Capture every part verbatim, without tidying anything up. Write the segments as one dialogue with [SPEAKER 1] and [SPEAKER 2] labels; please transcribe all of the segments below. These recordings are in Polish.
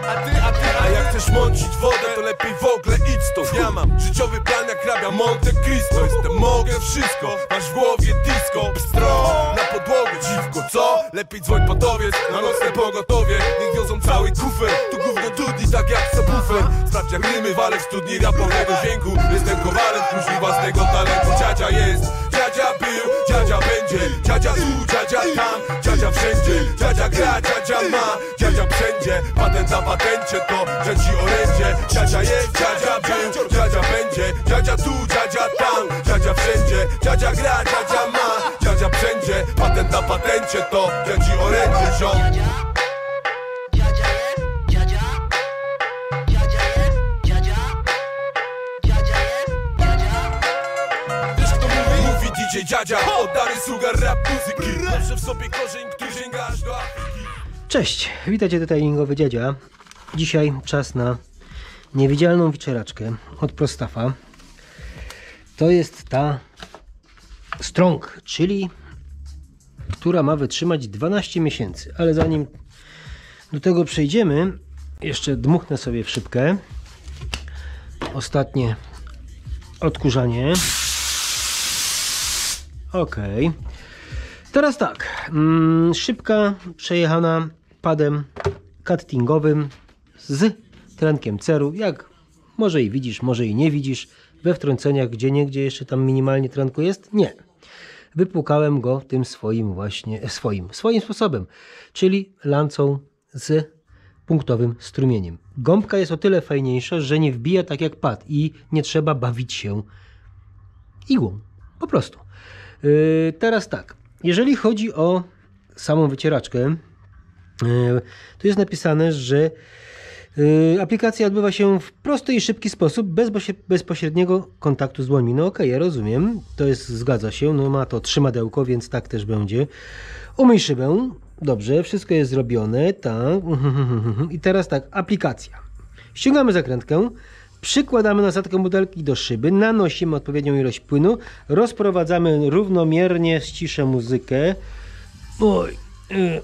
[SPEAKER 1] A ty, a ty, a jak chcesz mącić wodę, to lepiej w ogóle idź stąd. Ja mam życiowy plan jak hrabia Monte Cristo. Jestem, mogę wszystko, masz w głowie disco. Bstro, na podłogę dziwko, co? Lepiej dzwoń podowiec, na nocne pogotowie. Niech wiozą cały kufer, tu gówno dudni tak jak subwoofer. Sprawdź jak rymy walę w studni rapowego dźwięku. Jestem kowalem, klucz własnego talentu. Dziadzia jest, dziadzia był, dziadzia będzie. Dziadzia tu, dziadzia tam, dziadzia wszędzie. Dziadzia gra, dziadzia ma, dziadzia wszędzie. Patent na patencie to dziadzi orędzie. Dziadzia jest, dziadzia był, dziadzia będzie. Dziadzia tu, dziadzia tam, dziadzia wszędzie. Dziadzia gra, dziadzia ma, dziadzia wszędzie. Patent na patencie to dziadzi orędzie, ziom. Dziadzia, oddany sugar rap muzyki. Noszę w sobie korzeń, który sięga aż do Afryki.
[SPEAKER 2] Cześć, witajcie tutaj Lingowy Dziadzia. Dzisiaj czas na niewidzialną wiczeraczkę od Prostafa. To jest ta Strong, czyli która ma wytrzymać dwanaście miesięcy. Ale zanim do tego przejdziemy, jeszcze dmuchnę sobie w szybkę. Ostatnie odkurzanie. Ok, teraz tak, mm, szybka przejechana padem cuttingowym z tlenkiem ceru, jak może i widzisz, może i nie widzisz, we wtrąceniach gdzie niegdzie jeszcze tam minimalnie tlenku jest, nie. Wypłukałem go tym swoim właśnie, swoim, swoim sposobem, czyli lancą z punktowym strumieniem. Gąbka jest o tyle fajniejsza, że nie wbija tak jak pad i nie trzeba bawić się igłą, po prostu. Yy, teraz tak, jeżeli chodzi o samą wycieraczkę, yy, tu jest napisane, że yy, aplikacja odbywa się w prosty i szybki sposób, bez bezpośredniego kontaktu z dłońmi. No okej, okay, ja rozumiem, to jest, zgadza się, no ma to trzymadełko, więc tak też będzie. Umyj szybę, dobrze, wszystko jest zrobione, tak. I teraz tak, aplikacja. Ściągamy zakrętkę. Przykładamy nasadkę butelki do szyby, nanosimy odpowiednią ilość płynu, rozprowadzamy równomiernie, ściszę muzykę. Oj, yy,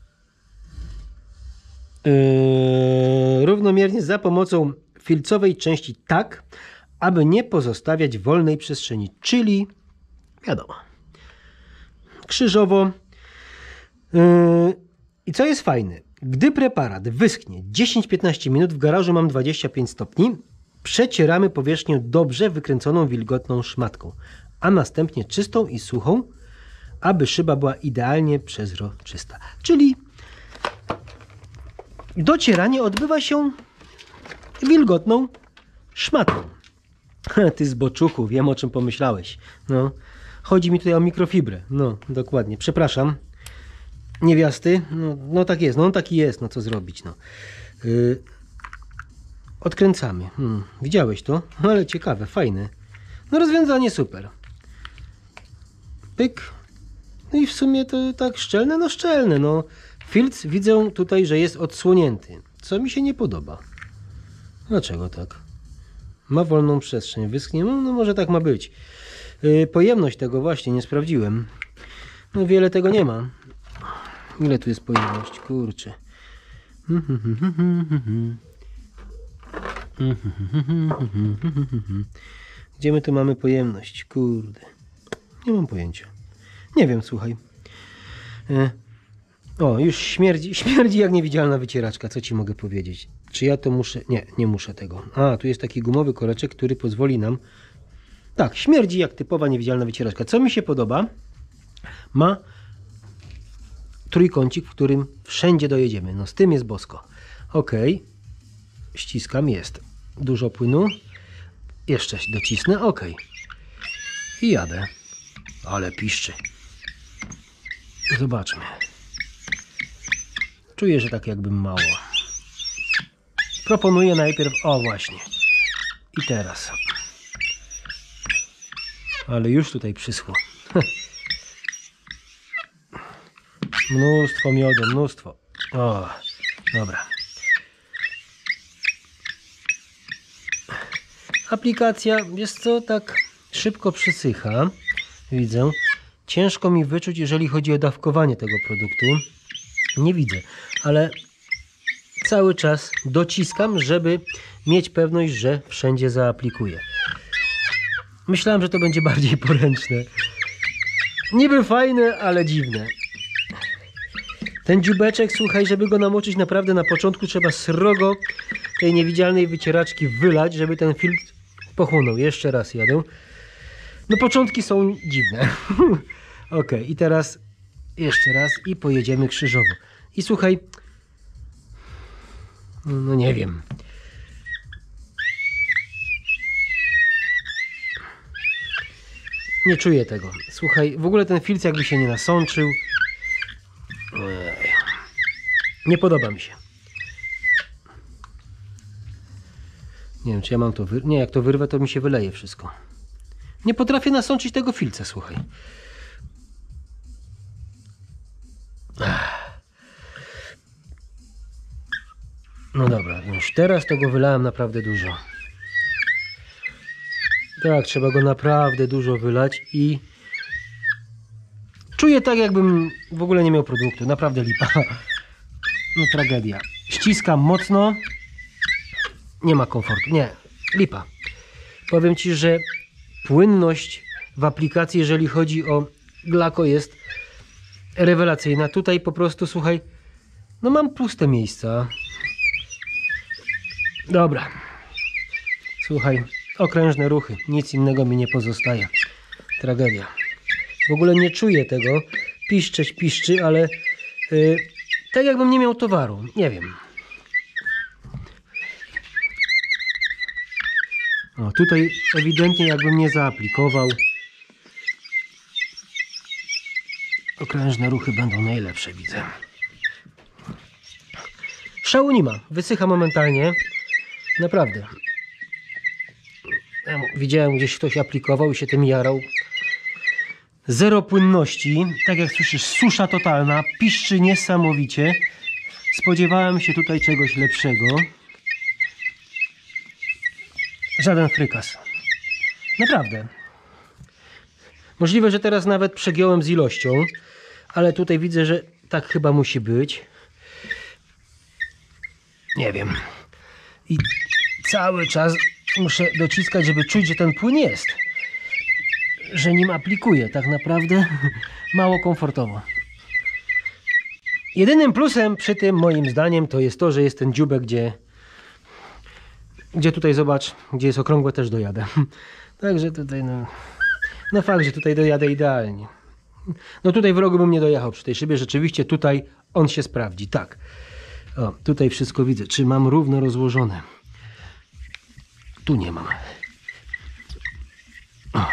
[SPEAKER 2] yy, równomiernie za pomocą filcowej części tak, aby nie pozostawiać wolnej przestrzeni, czyli wiadomo, krzyżowo. Yy, I co jest fajne, gdy preparat wyschnie dziesięć do piętnastu minut, w garażu mam dwadzieścia pięć stopni, przecieramy powierzchnię dobrze wykręconą wilgotną szmatką, a następnie czystą i suchą, aby szyba była idealnie przezroczysta. Czyli docieranie odbywa się wilgotną szmatą. Ty zboczuchu, wiem o czym pomyślałeś. No, chodzi mi tutaj o mikrofibrę. No, dokładnie. Przepraszam. Niewiasty. No, no tak jest. No on taki jest. No co zrobić. No. Yy. Odkręcamy. Hmm, widziałeś to? No ale ciekawe, fajne. No rozwiązanie super. Pyk. No i w sumie to tak szczelne, no szczelne. No. Filtr widzę tutaj, że jest odsłonięty. Co mi się nie podoba. Dlaczego tak? Ma wolną przestrzeń. Wyschnie? No, no może tak ma być. Yy, pojemność tego właśnie nie sprawdziłem. No wiele tego nie ma. Ile tu jest pojemność? Kurczę. Gdzie my tu mamy pojemność? Kurde. Nie mam pojęcia. Nie wiem, słuchaj. O, już śmierdzi, śmierdzi jak niewidzialna wycieraczka. Co ci mogę powiedzieć? Czy ja to muszę? Nie, nie muszę tego. A, tu jest taki gumowy koreczek, który pozwoli nam... Tak, śmierdzi jak typowa niewidzialna wycieraczka. Co mi się podoba? Ma trójkącik, w którym wszędzie dojedziemy. No z tym jest bosko. Ok. Ściskam, jest. Dużo płynu. Jeszcze docisnę, ok. I jadę. Ale piszczy. Zobaczmy. Czuję, że tak jakbym mało. Proponuję najpierw, o właśnie. I teraz. Ale już tutaj przyschło. Mnóstwo miodu, mnóstwo. O, dobra. Aplikacja, jest co, tak szybko przysycha. Widzę. Ciężko mi wyczuć, jeżeli chodzi o dawkowanie tego produktu. Nie widzę, ale cały czas dociskam, żeby mieć pewność, że wszędzie zaaplikuję. Myślałem, że to będzie bardziej poręczne. Niby fajne, ale dziwne. Ten dziubeczek, słuchaj, żeby go namoczyć naprawdę na początku trzeba srogo tej niewidzialnej wycieraczki wylać, żeby ten filtr pochłonął. Jeszcze raz jadę. No początki są dziwne. Ok, i teraz jeszcze raz i pojedziemy krzyżowo. I słuchaj, no nie wiem. Nie czuję tego. Słuchaj, w ogóle ten filtr jakby się nie nasączył. Nie podoba mi się. Nie wiem, czy ja mam to wyrwać. Nie, jak to wyrwę, to mi się wyleje wszystko. Nie potrafię nasączyć tego filca, słuchaj. No dobra, już teraz to go wylałem naprawdę dużo. Tak, trzeba go naprawdę dużo wylać i czuję tak, jakbym w ogóle nie miał produktu. Naprawdę lipa. No tragedia. Ściskam mocno. Nie ma komfortu. Nie, lipa. Powiem Ci, że płynność w aplikacji, jeżeli chodzi o Glaco, jest rewelacyjna. Tutaj po prostu, słuchaj, no mam puste miejsca. Dobra. Słuchaj, okrężne ruchy. Nic innego mi nie pozostaje. Tragedia. W ogóle nie czuję tego. Piszczeć piszczy, ale yy, tak jakbym nie miał towaru. Nie wiem. O, tutaj ewidentnie jakbym nie zaaplikował. Okrężne ruchy będą najlepsze, widzę. Szału nie ma. Wysycha momentalnie. Naprawdę. Ja widziałem, gdzieś ktoś aplikował i się tym jarał. Zero płynności. Tak jak słyszysz, susza totalna. Piszczy niesamowicie. Spodziewałem się tutaj czegoś lepszego. Żaden frykas. Naprawdę. Możliwe, że teraz nawet przegiąłem z ilością, ale tutaj widzę, że tak chyba musi być. Nie wiem. I cały czas muszę dociskać, żeby czuć, że ten płyn jest. Że nim aplikuję. Tak naprawdę mało komfortowo. Jedynym plusem przy tym, moim zdaniem, to jest to, że jest ten dziubek, gdzie Gdzie tutaj, zobacz, gdzie jest okrągłe, też dojadę. Także tutaj, no, no fakt, że tutaj dojadę idealnie. No tutaj w rogu bym nie dojechał przy tej szybie, rzeczywiście tutaj on się sprawdzi, tak. O, tutaj wszystko widzę, czy mam równo rozłożone. Tu nie mam. O.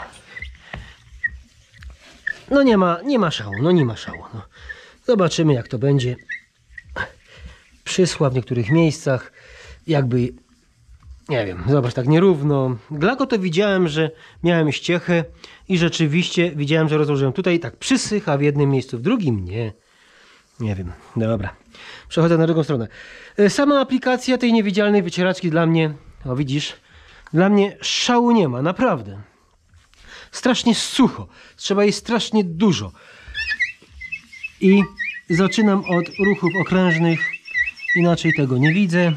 [SPEAKER 2] No nie ma, nie ma szału, no nie ma szału. No. Zobaczymy, jak to będzie. Przysła w niektórych miejscach, jakby... Nie wiem, zobacz, tak nierówno. Glaco to widziałem, że miałem ściechę i rzeczywiście widziałem, że rozłożyłem. Tutaj tak przysycha w jednym miejscu, w drugim nie. Nie wiem, dobra. Przechodzę na drugą stronę. Sama aplikacja tej niewidzialnej wycieraczki dla mnie, o widzisz, dla mnie szału nie ma, naprawdę. Strasznie sucho, trzeba jej strasznie dużo. I zaczynam od ruchów okrężnych, inaczej tego nie widzę.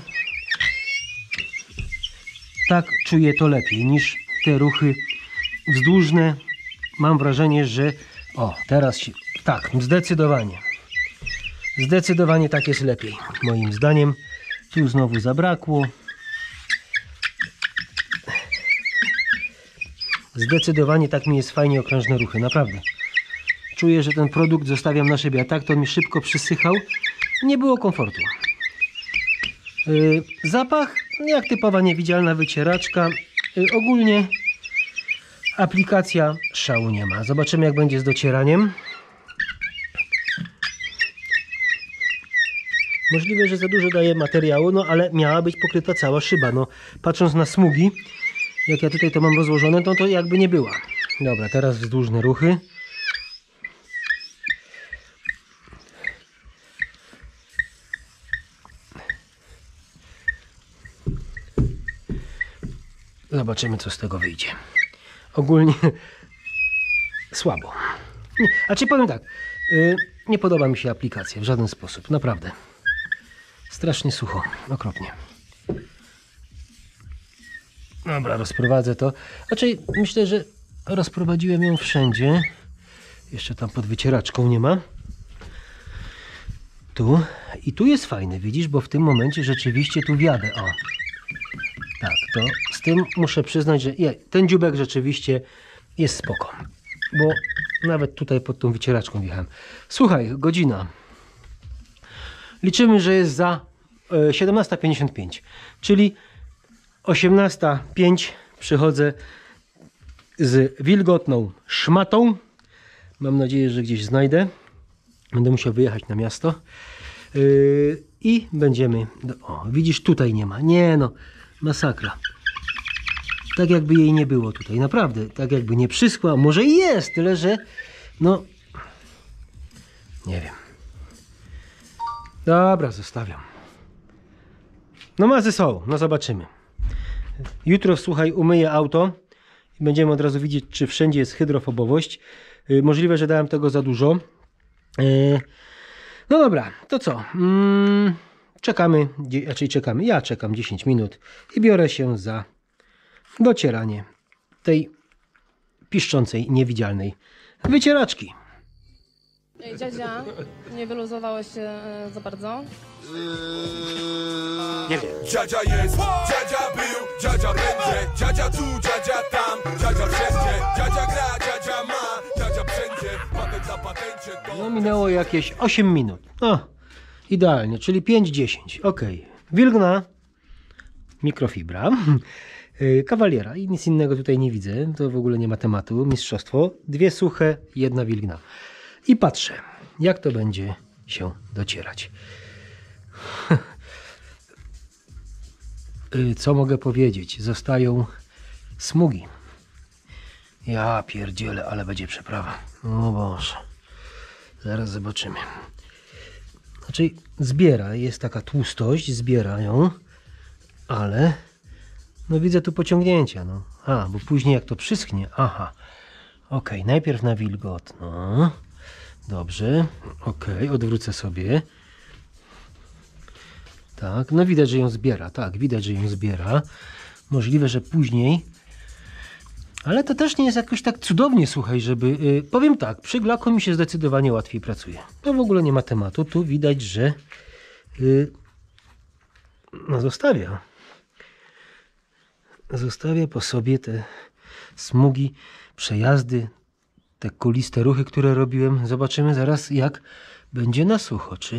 [SPEAKER 2] Tak czuję to lepiej niż te ruchy wzdłużne. Mam wrażenie, że... O, teraz się... Tak, zdecydowanie. Zdecydowanie tak jest lepiej, moim zdaniem. Tu znowu zabrakło. Zdecydowanie tak mi jest fajnie okrężne ruchy, naprawdę. Czuję, że ten produkt zostawiam na szybie, a tak to mi szybko przysychał. Nie było komfortu. Yy, zapach, jak typowa niewidzialna wycieraczka. Yy, ogólnie aplikacja szału nie ma. Zobaczymy, jak będzie z docieraniem. Możliwe, że za dużo daje materiału, no ale miała być pokryta cała szyba. No, patrząc na smugi, jak ja tutaj to mam rozłożone, to to jakby nie była. Dobra, teraz wzdłużne ruchy. Zobaczymy, co z tego wyjdzie. Ogólnie słabo. Nie, a czy powiem tak, yy, nie podoba mi się aplikacja w żaden sposób, naprawdę. Strasznie sucho, okropnie. Dobra, rozprowadzę to. Raczej myślę, że rozprowadziłem ją wszędzie. Jeszcze tam pod wycieraczką nie ma. Tu. I tu jest fajne, widzisz, bo w tym momencie rzeczywiście tu wiadę. O. Tak, to z tym muszę przyznać, że je, ten dziubek rzeczywiście jest spoko. Bo nawet tutaj pod tą wycieraczką wjechałem. Słuchaj, godzina. Liczymy, że jest za e, siedemnasta pięćdziesiąt pięć. Czyli osiemnasta pięć przychodzę z wilgotną szmatą. Mam nadzieję, że gdzieś znajdę. Będę musiał wyjechać na miasto. Yy, I będziemy... O, widzisz, tutaj nie ma. Nie no, masakra. Tak jakby jej nie było tutaj. Naprawdę, tak jakby nie przyschła. Może i jest, tyle że... No... Nie wiem. Dobra, zostawiam. No ma ze sobą, no zobaczymy. Jutro, słuchaj, umyję auto i będziemy od razu widzieć, czy wszędzie jest hydrofobowość. Yy, możliwe, że dałem tego za dużo. Yy, no dobra, to co? Yy, czekamy, raczej czekamy. Ja czekam dziesięć minut i biorę się za docieranie tej piszczącej, niewidzialnej wycieraczki.
[SPEAKER 3] Ej, dziadzia, nie wyluzowałeś się e, za bardzo?
[SPEAKER 2] Nie wiem.
[SPEAKER 1] Dziadzia jest, dziadzia był, dziadzia będzie, dziadzia tu, dziadzia tam, dziadzia wszędzie, dziadzia gra, dziadzia ma, dziadzia wszędzie, patent na patencie to...
[SPEAKER 2] No minęło jakieś osiem minut. O, idealnie, czyli pięć dziesięć. Ok. Wilgna, mikrofibra, kawaliera i nic innego tutaj nie widzę. To w ogóle nie ma tematu. Mistrzostwo. Dwie suche, jedna wilgna. I patrzę, jak to będzie się docierać. Co mogę powiedzieć? Zostają smugi. Ja pierdzielę, ale będzie przeprawa. O Boże. Zaraz zobaczymy. Znaczy zbiera, jest taka tłustość, zbiera ją, ale no widzę tu pociągnięcia. No. A, bo później jak to przyschnie, aha. Ok, najpierw na wilgotno. Dobrze, ok, odwrócę sobie. Tak, no widać, że ją zbiera, tak, widać, że ją zbiera. Możliwe, że później, ale to też nie jest jakoś tak cudownie, słuchaj, żeby, yy, powiem tak, przy glaku mi się zdecydowanie łatwiej pracuje. To w ogóle nie ma tematu, tu widać, że yy, no zostawia. Zostawia po sobie te smugi, przejazdy, te kuliste ruchy, które robiłem. Zobaczymy zaraz, jak będzie na sucho. Czy...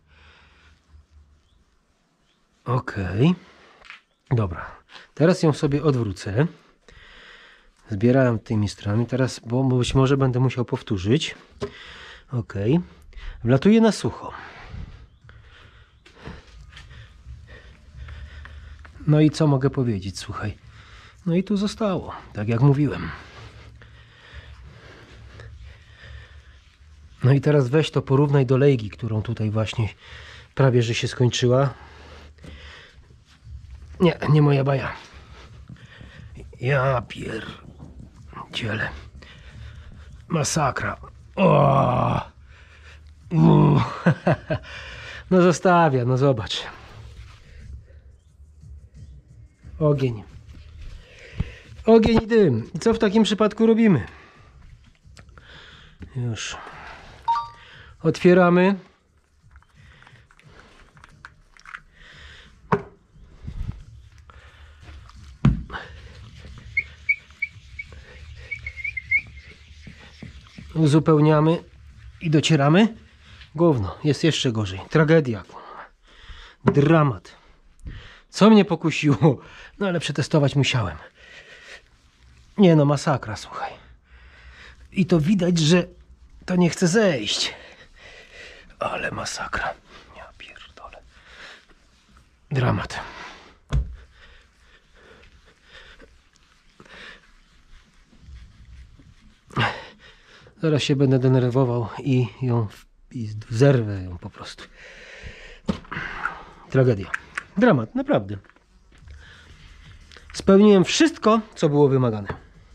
[SPEAKER 2] Okej. Okay. Dobra. Teraz ją sobie odwrócę. Zbierałem tymi stronami. Teraz, bo być może będę musiał powtórzyć. Okej. Okay. Wlatuję na sucho. No i co mogę powiedzieć? Słuchaj. No i tu zostało. Tak jak mówiłem. No i teraz weź to porównaj do lejgi, którą tutaj właśnie prawie że się skończyła. Nie, nie moja baja. Ja pierdzielę. Masakra. O! No zostawia, no zobacz. Ogień. Ogień i dym. I co w takim przypadku robimy? Już. Otwieramy. Uzupełniamy i docieramy. Gówno, jest jeszcze gorzej. Tragedia. Dramat. Co mnie pokusiło? No ale przetestować musiałem. Nie no, masakra, słuchaj. I to widać, że to nie chce zejść. Ale masakra. Ja pierdolę. Dramat. Zaraz się będę denerwował i ją i zerwę ją po prostu. Tragedia. Dramat, naprawdę. Spełniłem wszystko, co było wymagane.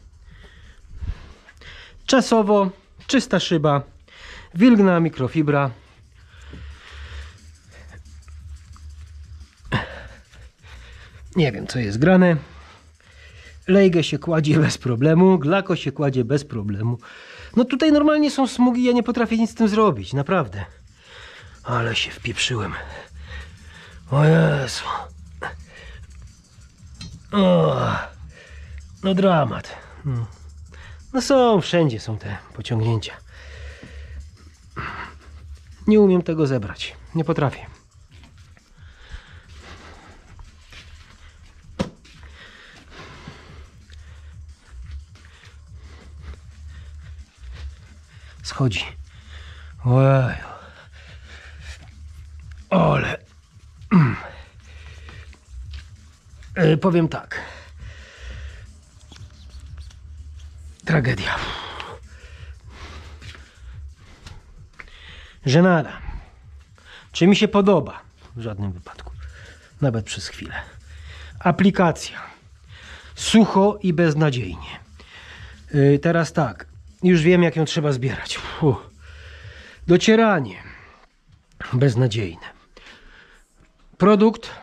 [SPEAKER 2] Czasowo, czysta szyba, wilgna mikrofibra. Nie wiem, co jest grane. Lejgę się kładzie bez problemu, glako się kładzie bez problemu. No tutaj normalnie są smugi, ja nie potrafię nic z tym zrobić, naprawdę. Ale się wpieprzyłem. O Jezu. O, no dramat. No są, wszędzie są te pociągnięcia. Nie umiem tego zebrać, nie potrafię. Schodzi. Ojej. Ole. Mm. E, powiem tak. Tragedia. Żenada. Czy mi się podoba? W żadnym wypadku. Nawet przez chwilę. Aplikacja. Sucho i beznadziejnie. E, teraz tak. Już wiem, jak ją trzeba zbierać. Uff. Docieranie. Beznadziejne. Produkt.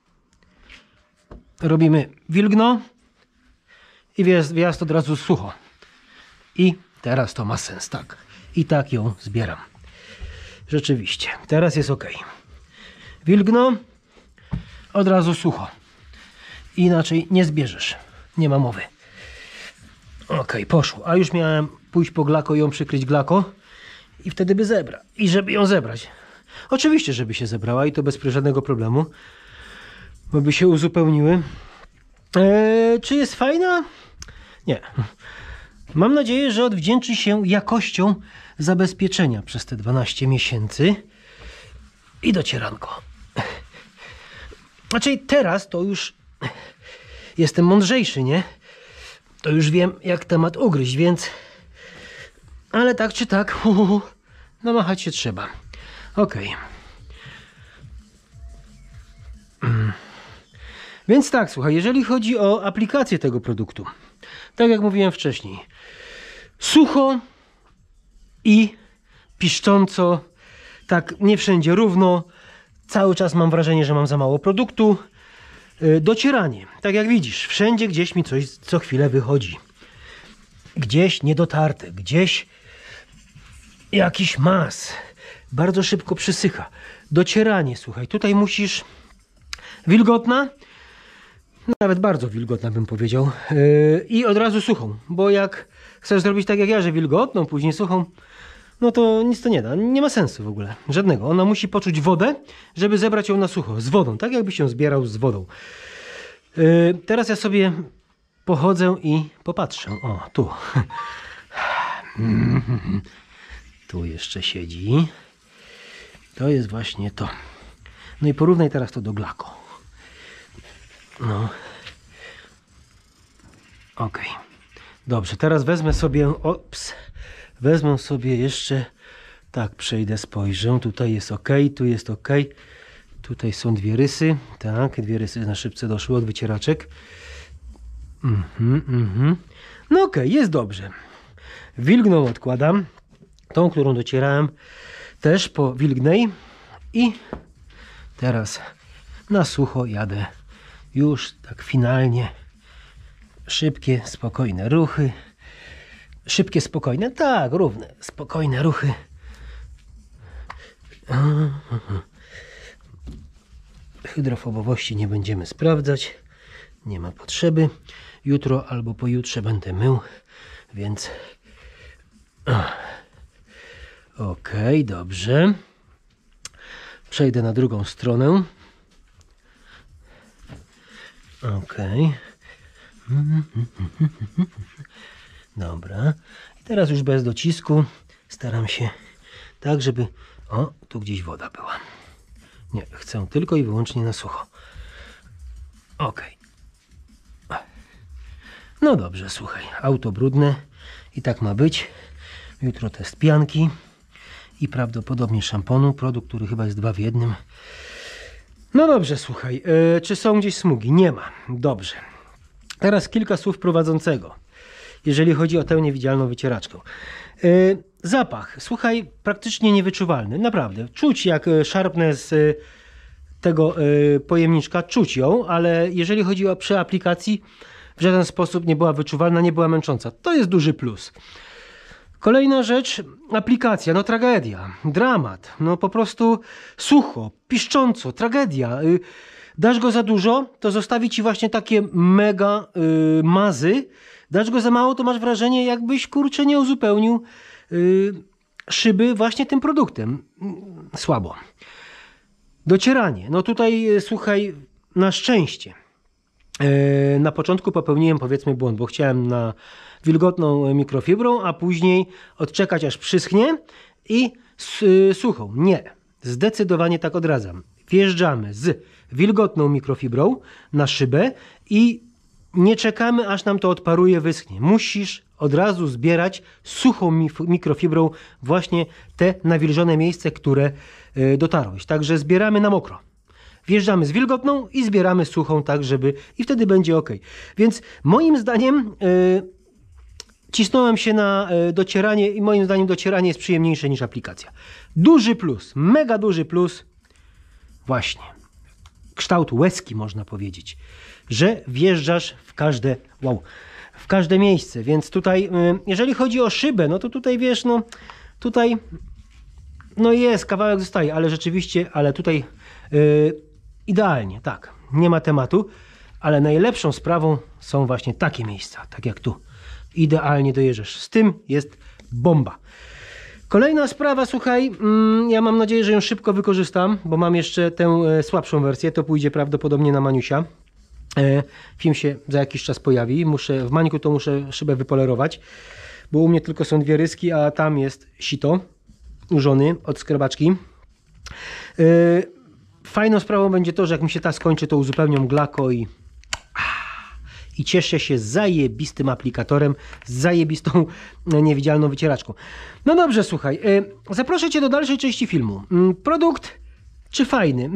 [SPEAKER 2] Robimy wilgno. I wjazd, wjazd od razu sucho. I teraz to ma sens, tak. I tak ją zbieram. Rzeczywiście. Teraz jest ok. Wilgno. Od razu sucho. Inaczej nie zbierzesz. Nie ma mowy. Ok, poszło. A już miałem pójść po glako i ją przykryć glako. I wtedy by zebrał. I żeby ją zebrać. Oczywiście, żeby się zebrała i to bez żadnego problemu. Bo by się uzupełniły. Eee, czy jest fajna? Nie. Mam nadzieję, że odwdzięczy się jakością zabezpieczenia przez te dwanaście miesięcy. I docieranko. Znaczy teraz to już jestem mądrzejszy, nie? To już wiem, jak temat ugryźć, więc... Ale tak czy tak, uhuhu, namachać się trzeba. Ok. Mm. Więc tak, słuchaj, jeżeli chodzi o aplikację tego produktu, tak jak mówiłem wcześniej, sucho i piszcząco, tak nie wszędzie równo, cały czas mam wrażenie, że mam za mało produktu. Docieranie, tak jak widzisz, wszędzie gdzieś mi coś co chwilę wychodzi. Gdzieś niedotarte, gdzieś jakiś mas. Bardzo szybko przysycha. Docieranie, słuchaj, tutaj musisz wilgotna, nawet bardzo wilgotna bym powiedział, yy, i od razu suchą, bo jak chcesz zrobić tak jak ja, że wilgotną, później suchą, no to nic to nie da, nie ma sensu w ogóle, żadnego. Ona musi poczuć wodę, żeby zebrać ją na sucho, z wodą, tak jakbyś ją zbierał z wodą. Yy, teraz ja sobie pochodzę i popatrzę. O, tu. Tu jeszcze siedzi. To jest właśnie to. No i porównaj teraz to do glako. No. Ok. Dobrze, teraz wezmę sobie... Ops. Wezmę sobie jeszcze... Tak, przejdę, spojrzę. Tutaj jest ok, tu jest ok. Tutaj są dwie rysy. Tak, dwie rysy na szybce doszły od wycieraczek. Mhm, mhm. No ok, jest dobrze. Wilgną odkładam. Tą, którą docierałem, też po wilgnej. I teraz na sucho jadę. Już tak finalnie. Szybkie, spokojne ruchy. Szybkie, spokojne, tak, równe, spokojne ruchy. Hydrofobowości nie będziemy sprawdzać. Nie ma potrzeby. Jutro albo pojutrze będę mył, więc... Ok, dobrze. Przejdę na drugą stronę. Ok. Dobra. I teraz już bez docisku staram się tak, żeby... O, tu gdzieś woda była. Nie, chcę tylko i wyłącznie na sucho. Ok. No dobrze, słuchaj. Auto brudne i tak ma być. Jutro test pianki i prawdopodobnie szamponu. Produkt, który chyba jest dwa w jednym. No dobrze, słuchaj. Yy, czy są gdzieś smugi? Nie ma. Dobrze. Teraz kilka słów prowadzącego, jeżeli chodzi o tę niewidzialną wycieraczkę. Yy, zapach, słuchaj, praktycznie niewyczuwalny. Naprawdę. Czuć jak szarpnę z tego y, pojemniczka, czuć ją, ale jeżeli chodzi o przy aplikacji, w żaden sposób nie była wyczuwalna, nie była męcząca. To jest duży plus. Kolejna rzecz, aplikacja, no tragedia, dramat, no po prostu sucho, piszcząco, tragedia. Y, dasz go za dużo, to zostawi ci właśnie takie mega y, mazy. Dasz go za mało, to masz wrażenie, jakbyś kurczę nie uzupełnił y, szyby właśnie tym produktem. Słabo. Docieranie. No tutaj, słuchaj, na szczęście. Yy, na początku popełniłem powiedzmy błąd, bo chciałem na wilgotną mikrofibrą, a później odczekać aż przyschnie i yy, suchą. Nie. Zdecydowanie tak odradzam. Wjeżdżamy z wilgotną mikrofibrą na szybę i nie czekamy, aż nam to odparuje, wyschnie. Musisz od razu zbierać suchą mikrofibrą właśnie te nawilżone miejsce, które dotarłeś. Także zbieramy na mokro. Wjeżdżamy z wilgotną i zbieramy suchą, tak żeby... i wtedy będzie ok. Więc moim zdaniem yy, cisnąłem się na yy, docieranie i moim zdaniem docieranie jest przyjemniejsze niż aplikacja. Duży plus, mega duży plus. Właśnie. Kształt łezki, można powiedzieć. Że wjeżdżasz w każde... wow. w każde miejsce, więc tutaj jeżeli chodzi o szybę, no to tutaj wiesz, no tutaj no jest, kawałek zostaje, ale rzeczywiście, ale tutaj yy, idealnie, tak, nie ma tematu, ale najlepszą sprawą są właśnie takie miejsca, tak jak tu, idealnie dojeżdżasz, z tym jest bomba. Kolejna sprawa, słuchaj, mm, ja mam nadzieję, że ją szybko wykorzystam, bo mam jeszcze tę e, słabszą wersję, to pójdzie prawdopodobnie na Maniusia. Film się za jakiś czas pojawi. Muszę, w Mańku to muszę szybę wypolerować, bo u mnie tylko są dwie ryski, a tam jest sito użony od skrobaczki. Fajną sprawą będzie to, że jak mi się ta skończy, to uzupełniam glako i i cieszę się zajebistym aplikatorem, z zajebistą niewidzialną wycieraczką. No dobrze, słuchaj, zaproszę Cię do dalszej części filmu. Produkt czy fajny?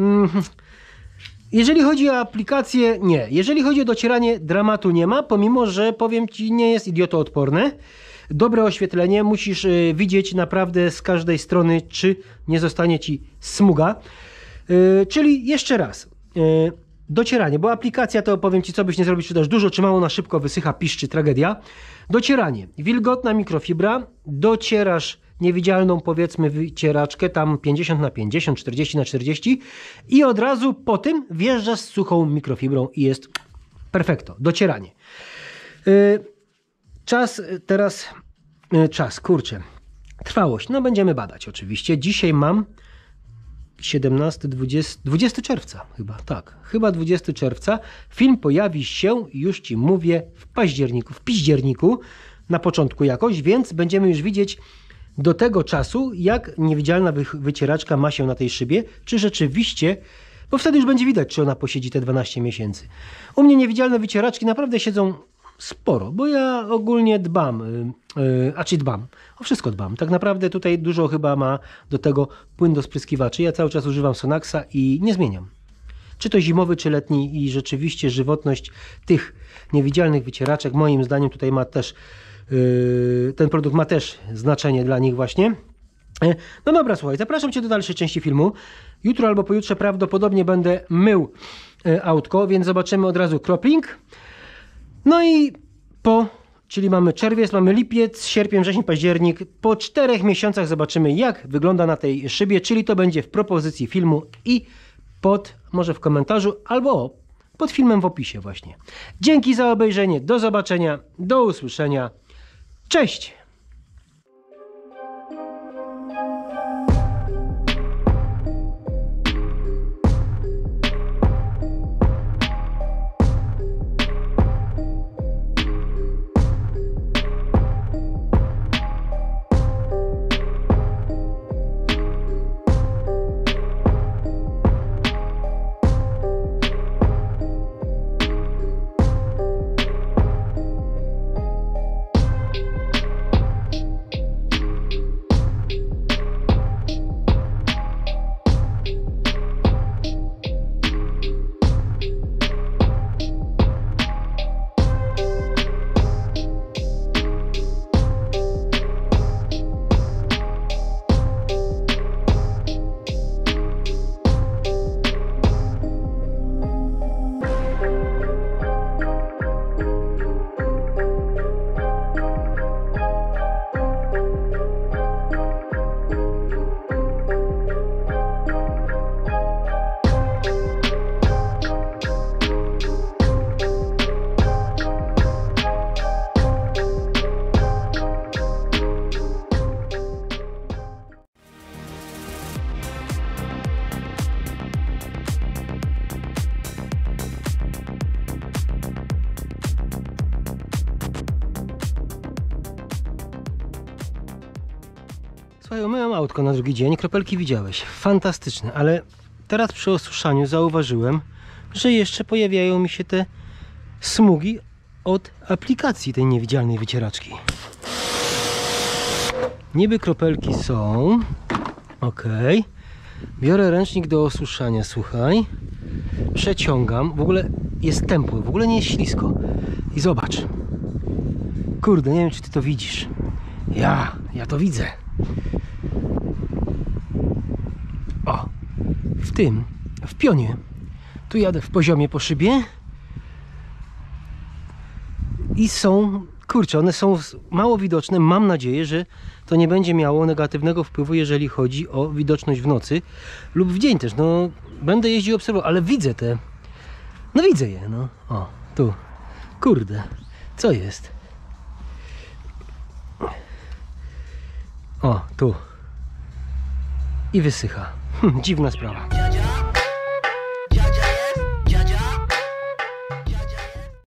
[SPEAKER 2] Jeżeli chodzi o aplikację, nie. Jeżeli chodzi o docieranie, dramatu nie ma, pomimo że powiem Ci, nie jest idiotoodporne. Dobre oświetlenie, musisz y, widzieć naprawdę z każdej strony, czy nie zostanie Ci smuga. Y, czyli jeszcze raz, y, docieranie, bo aplikacja to powiem Ci, co byś nie zrobił, czy dasz dużo, czy mało, na szybko wysycha, piszczy, tragedia. Docieranie, wilgotna mikrofibra, docierasz niewidzialną powiedzmy wycieraczkę, tam pięćdziesiąt na pięćdziesiąt, czterdzieści na czterdzieści i od razu po tym wjeżdżasz z suchą mikrofibrą i jest perfekto, docieranie. Yy, czas teraz, yy, czas, kurczę, trwałość, no będziemy badać oczywiście. Dzisiaj mam siedemnastego, dwudziestego, dwudziestego czerwca chyba, tak, chyba dwudziestego czerwca. Film pojawi się, już Ci mówię, w październiku, w piździerniku, na początku jakoś, więc będziemy już widzieć do tego czasu, jak niewidzialna wy wycieraczka ma się na tej szybie, czy rzeczywiście, bo wtedy już będzie widać, czy ona posiedzi te dwanaście miesięcy. U mnie niewidzialne wycieraczki naprawdę siedzą sporo, bo ja ogólnie dbam, yy, yy, a czy dbam, o wszystko dbam. Tak naprawdę tutaj dużo chyba ma do tego płyn do spryskiwaczy. Ja cały czas używam Sonaxa i nie zmieniam. Czy to zimowy, czy letni i rzeczywiście żywotność tych niewidzialnych wycieraczek moim zdaniem tutaj ma też ten produkt ma też znaczenie dla nich właśnie. No dobra, słuchaj, zapraszam Cię do dalszej części filmu. Jutro albo pojutrze prawdopodobnie będę mył autko, więc zobaczymy od razu cropping. No i po, czyli mamy czerwiec, mamy lipiec, sierpień, wrzesień, październik. Po czterech miesiącach zobaczymy, jak wygląda na tej szybie, czyli to będzie w propozycji filmu i pod, może w komentarzu, albo pod filmem w opisie właśnie. Dzięki za obejrzenie, do zobaczenia, do usłyszenia. Cześć! Słuchaj, umyłem autko na drugi dzień, kropelki widziałeś. Fantastyczne, ale teraz przy osuszaniu zauważyłem, że jeszcze pojawiają mi się te smugi od aplikacji tej niewidzialnej wycieraczki. Niby kropelki są. Ok. Biorę ręcznik do osuszania, słuchaj. Przeciągam. W ogóle jest tępły, w ogóle nie jest ślisko. I zobacz. Kurde, nie wiem, czy ty to widzisz. Ja, ja to widzę. O, w tym, w pionie. Tu jadę w poziomie po szybie. I są, kurczę, one są mało widoczne. Mam nadzieję, że to nie będzie miało negatywnego wpływu, jeżeli chodzi o widoczność w nocy lub w dzień też. No, będę jeździł, obserwował, ale widzę te. No widzę je, no. O, tu. Kurde, co jest? O, tu. I wysycha. Hm, dziwna sprawa.